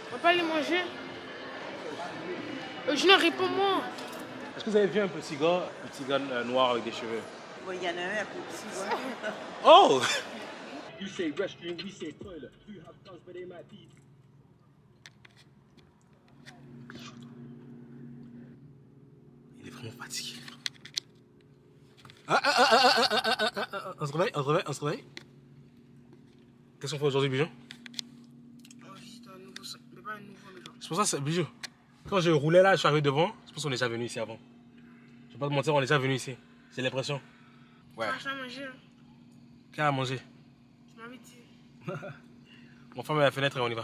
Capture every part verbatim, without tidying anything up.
On va pas aller manger. Euh, Junior, réponds-moi. Est-ce que vous avez vu un petit gars, un petit gars euh, noir avec des cheveux? Oui, il y en a un, un peu petit, ouais. Oh! You say restroom, we say toilet. You have cars, but they might be. Il est vraiment fatigué. Ah, ah, ah, ah, ah, ah, ah, ah, ah, on se réveille, on se réveille, on se réveille. Qu'est-ce qu'on fait aujourd'hui, Bijou? Oh, juste un nouveau, mais pas un nouveau, mais genre. C'est pour ça, c'est Bijou. Quand je roulais là, je suis arrivé devant. Je pense qu'on est déjà venu ici avant. Je vais pas te mentir, on est déjà venu ici. J'ai l'impression. Ouais. Tu vas manger. Hein. Qu'est-ce à manger? Tu m'avais dit. On ferme la fenêtre et on y va.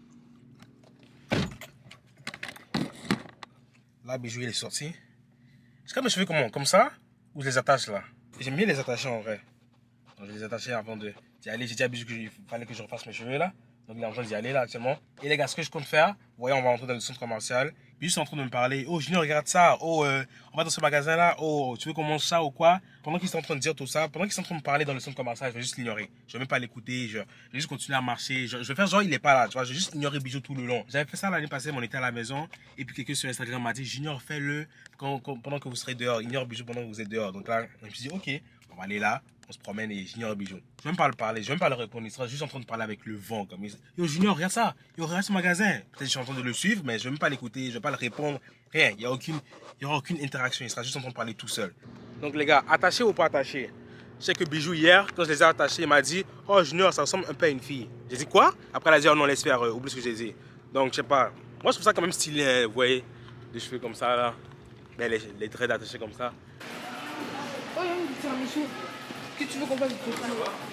Là, Bijou, il est sorti. Est-ce que mes cheveux comment? Comme ça? Ou je les attache là? J'aime bien les attacher en vrai. Donc, je les attacher avant de d'y aller. J'ai dit à Bijou qu'il fallait que je refasse mes cheveux là. Donc il est en train d'y aller là actuellement. Et les gars, ce que je compte faire, vous voyez, on va rentrer dans le centre commercial. Bijou est en train de me parler. Oh Junior, regarde ça. Oh, euh, on va dans ce magasin là. Oh, tu veux qu'on mange ça ou quoi? Pendant qu'il est en train de dire tout ça, pendant qu'il est en train de me parler dans le centre commercial, je vais juste l'ignorer. Je vais même pas l'écouter. Je, je vais juste continuer à marcher. Je, je vais faire genre il est pas là. Tu vois, je vais juste ignorer Bijou tout le long. J'avais fait ça l'année passée, mais on était à la maison. Et puis quelqu'un sur Instagram m'a dit Junior, fais-le quand, quand, pendant que vous serez dehors. Ignore Bijou pendant que vous êtes dehors. Donc là, je me suis dit ok, on va aller là. On se promène et j'ignore Bijou. Je vais même pas le parler, je vais même pas le répondre. Il sera juste en train de parler avec le vent. Comme il... Yo Junior, regarde ça. Yo, regarde ce magasin. Peut-être que je suis en train de le suivre, mais je vais même pas l'écouter. Je vais pas le répondre. Rien. Il y a aucune, il y aura aucune interaction. Il sera juste en train de parler tout seul. Donc les gars, attachés ou pas attachés? Je sais que Bijou hier, quand je les ai attachés, il m'a dit oh Junior, ça ressemble un peu à une fille. J'ai dit quoi? Après elle a dit oh non, laisse faire. Euh, oublie ce que j'ai dit. Donc je sais pas. Moi je trouve ça quand même stylé. Hein, vous voyez, des cheveux comme ça là. Mais les, les traits attachés comme ça. Oh, il y a une tiramisu. Qu'est-ce que tu veux qu'on fasse de tout?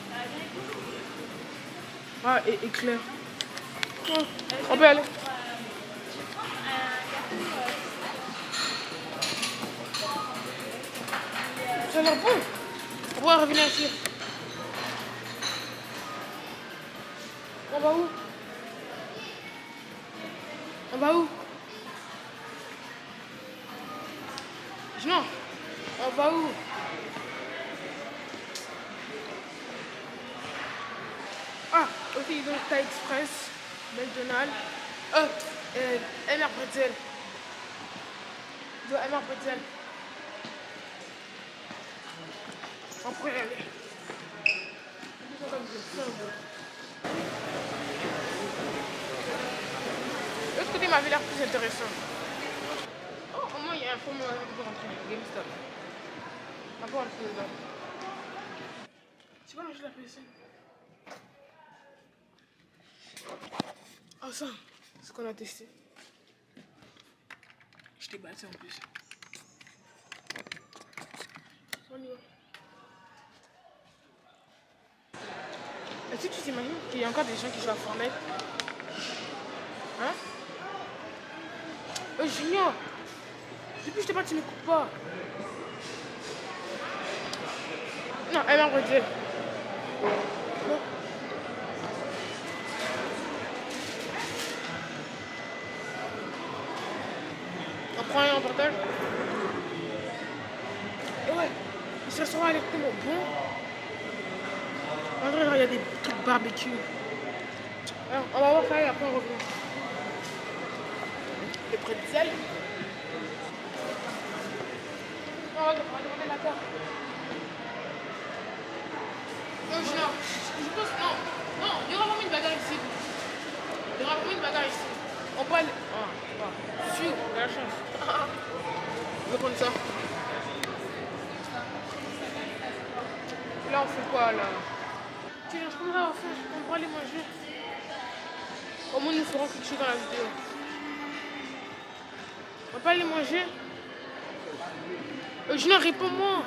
Ah, et éclair. Oh, on peut aller. Ça a l'air bon. On va revenir ici. On va où? On va où? Non. On va où? Ah, aussi donc Thai Express, McDonald's, euh, euh, M R Pretzel. De M R Pretzel. On pourrait y aller. L'autre côté m'avait l'air plus intéressant. Oh, au moins il y a un fond pour rentrer dans GameStop. On va voir le feu dedans. Tu vas manger la P C? Oh ça, c'est ce qu'on a testé. Je t'ai battu en plus. On y va. Est-ce que tu t'imagines qu'il y a encore des gens qui jouent à Fortnite? Hein? Oh Junior! Depuis que je t'ai pas, tu ne coupes pas. Non, elle m'a redit. On prend un portage. Et ouais, ce soir, elle est tellement bon. En vrai, il y a des trucs barbecue. Alors, on va voir ça et après on revient. Les pretzels. On va demander la carte. Non, Junior, je pense non. Non, il y aura vraiment une bagarre ici. Il y aura vraiment une bagarre ici. On peut aller. Ah, ah. Fugue, la chance. Je vais prendre ça. Là, on fait quoi là? Tiens, je comprends là, on va aller manger. Au moins, nous ferons quelque chose dans la vidéo. On va pas aller manger. Euh, Junior, réponds-moi.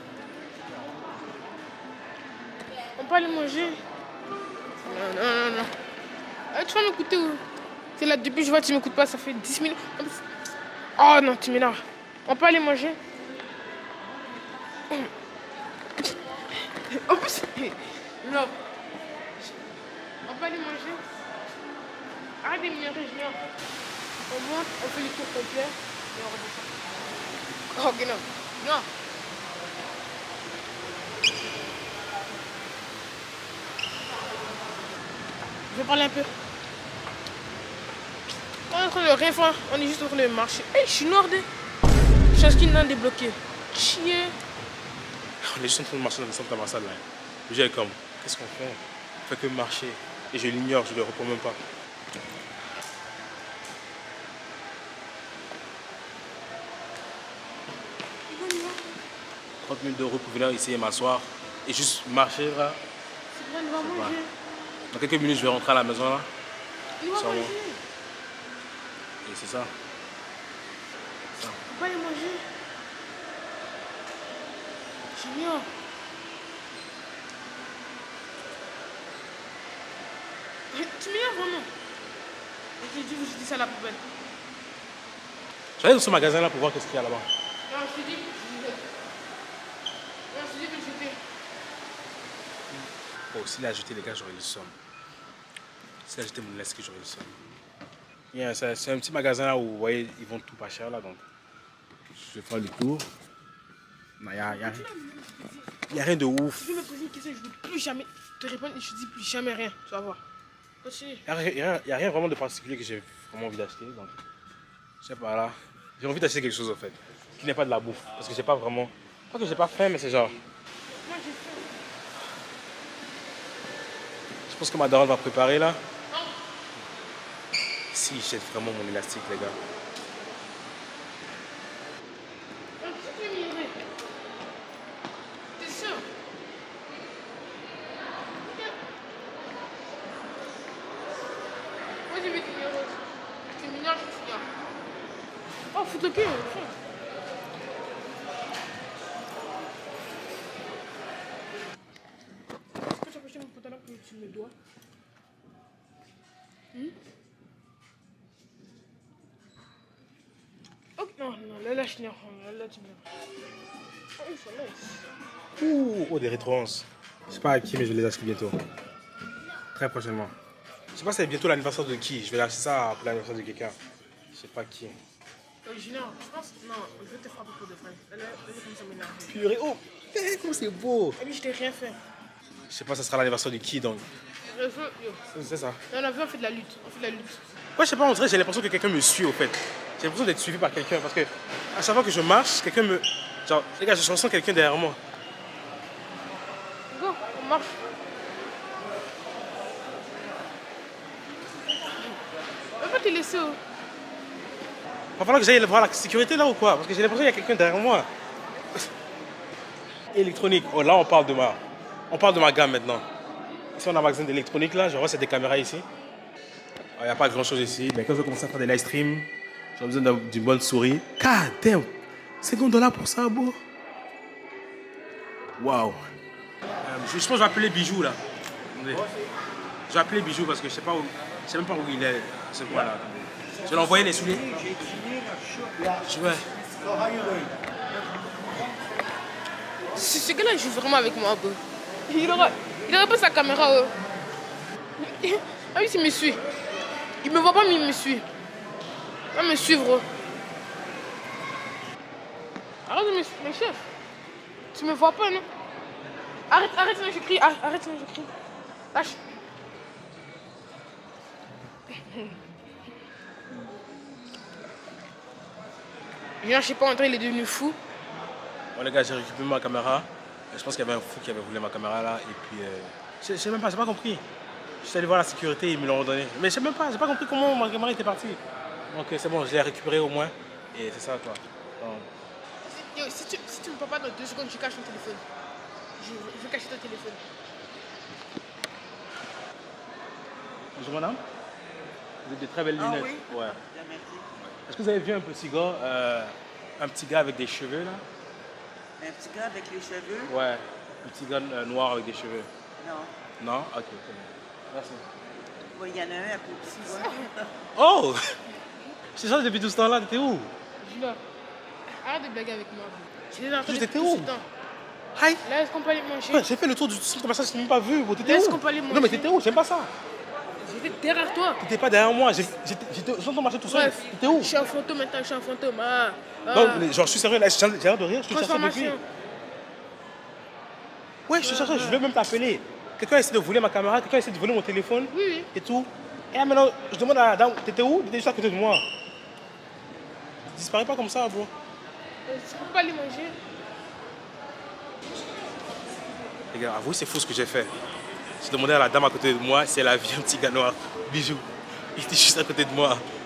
On peut aller manger. Non, non, non, non. Euh, tu vas m'écouter où? C'est là, depuis que je vois, tu m'écoutes pas, ça fait dix minutes. Oh non, tu m'énerves. On peut aller manger. En plus, non. On peut aller manger. Arrête de m'énerver, Junior. On monte, on fait le tour complet et on redescend. Oh, ok, non. Non. Je vais parler un peu. train de rien faire, on est juste en train de marcher. Hey, je suis noir de. Je suis un skin non débloqué. Chier. On est juste en train de marcher dans le centre d'ambassade là. Le gars est comme, qu'est-ce qu'on fait? On fait que marcher. Et je l'ignore, je le reprends même pas. trente minutes de route pour venir essayer m'asseoir et juste marcher là. C'est vrai, il va manger. Dans quelques minutes, je vais rentrer à la maison là. Il va Sûrement. manger. Et c'est ça. On peut pas aller manger. Junior. Tu m'énerves vraiment. Je t'ai dit, je dis ça à la poubelle. Je vais aller dans ce magasin là pour voir qu'est-ce qu'il y a là-bas. Non, je te dis, je disais. Non, je te dis que je jetais. Oh, s'il a ajouté les gars, j'aurais eu le somme. S'il a ajouté mon lesque, j'aurais eu le somme. Yeah, c'est c'est un petit magasin là où vous voyez, ils vendent tout pas cher là donc. Je vais faire le tour. Non, il n'y a, y a, y a rien de ouf. Je vais me poser une question, je ne veux plus jamais te répondre et je te dis plus jamais rien. Tu vas voir. Continue. Il n'y a, y a rien vraiment de particulier que j'ai vraiment envie d'acheter. Donc, je sais pas là. J'ai envie d'acheter quelque chose en fait. Qui n'est pas de la bouffe. Parce que j'ai pas vraiment. Pas que j'ai pas faim, mais c'est genre. Moi j'ai faim. Je pense que ma daronne va préparer là. Si, j'achète vraiment mon élastique, les gars. Un petit peu miré. T'es sûr? Moi j'ai mis du miré. C'est mignon, je suis bien. Oh, fous le pied. Est-ce que tu as acheté mon pantalon pour sur le doigt? Hmm? Oh, non, non, là, là, je n'ai rien. Là, là, tu m'as. Oh, il faut laisse. Ouh, oh, des rétro. Je sais pas à qui, mais je vais les acheter bientôt. Très prochainement. Je sais pas si c'est bientôt l'anniversaire de qui. Je vais acheter ça pour l'anniversaire de quelqu'un. Je sais pas qui. Euh, Junior, je pense. Non, je vais te frapper pour de vrai. Là, là, là, comme ça m'énerve. Purée, oh, eh, comment c'est beau. Et puis, je t'ai rien fait. Je sais pas, ça sera l'anniversaire de qui donc. Le feu, yo. C'est ça. Non, on a vu, on fait de la lutte. On fait de la lutte. Moi, je sais pas, on dirait, j'ai l'impression que quelqu'un me suit au fait. J'ai l'impression d'être suivi par quelqu'un parce que à chaque fois que je marche, quelqu'un me. Genre, les gars, je ressens quelqu'un derrière moi. Go, on marche. On va pas te laisser. Oh. Va falloir que j'aille voir la sécurité là ou quoi? Parce que j'ai l'impression qu'il y a quelqu'un derrière moi. Électronique. Oh, là, on parle de ma. On parle de ma gamme maintenant. Ici, on a un magasin d'électronique là. Je vois, c'est des caméras ici. Il n'y a pas grand chose ici. Mais quand je vais commencer à faire des live streams, j'ai besoin d'une bonne souris. God damn! cinquante dollars pour ça, beau. Waouh! Euh, je, je pense que je vais appeler Bijou là. Attendez. Je vais appeler Bijou parce que je sais pas où. Je sais même pas où il est. Ce coin là. Je vais l'envoyer les souliers. Je vais. Ce ce gars-là, il joue vraiment avec moi, bro. Il aura, il aura pas sa caméra. Oh. Ah oui, il me suit. Il me voit pas, mais il me suit. Il va me suivre. Oh. Arrête de me suivre, mais chef. Tu me vois pas, non? Arrête, arrête, sinon je crie. Arrête, arrête, sinon je crie. Lâche. Je sais pas, en train, il est devenu fou. Bon les gars, j'ai récupéré ma caméra. Je pense qu'il y avait un fou qui avait voulu ma caméra là. Et puis, euh, je sais même pas, j'ai pas compris. Je suis allé voir la sécurité, ils me l'ont redonné. Mais je sais même pas, j'ai pas compris comment ma caméra était partie. Donc c'est bon, je l'ai récupéré au moins. Et c'est ça quoi. Donc... Yo, si tu, si tu me parles pas dans deux secondes, je cache ton téléphone. Je, je vais cacher ton téléphone. Bonjour madame. Vous avez de très belles Ah lunettes. oui? Ouais. Bien, merci. Est-ce que vous avez vu un petit gars, euh, un petit gars avec des cheveux là? Un petit gars avec les cheveux? Ouais. Un petit gars euh, noir avec des cheveux. Non. Non? Ok, très bien. Merci. Oui, il y en a un à peu petit, ouais. Oh! Je suis sorti depuis tout ce temps là, t'étais où? Julia, arrête de blaguer avec moi. J'étais dans J'étais tout où? ce temps. Hi! Là, est-ce qu'on peut aller manger? Ouais, j'ai fait le tour du centre commercial, je t'ai même pas vu. T'étais Laisse où? qu'on peut aller Non manger. mais t'étais où? J'aime pas ça. J'étais derrière toi. T'étais pas derrière moi, j'ai- j'étais j'étais en train de marcher tout seul. Bref, T'étais où? je suis un fantôme maintenant, je suis un fantôme. Ah, ah. Non, mais genre je suis sérieux là, j'ai l'air de rire, je te cherche depuis. Transformation. Ouais, je te cherche, je voulais même t'appeler. Quelqu'un essaie de voler ma caméra, quelqu'un essaie de voler mon téléphone Oui, oui. et tout. Et là, maintenant, je demande à la dame, t'étais où? T'étais juste à côté de moi. Tu disparais pas comme ça, bro. Euh, tu peux pas les manger. Les gars, avouez, c'est fou ce que j'ai fait. J'ai demandé à la dame à côté de moi si elle a vu un petit gars noir. Bijou. Il était juste à côté de moi.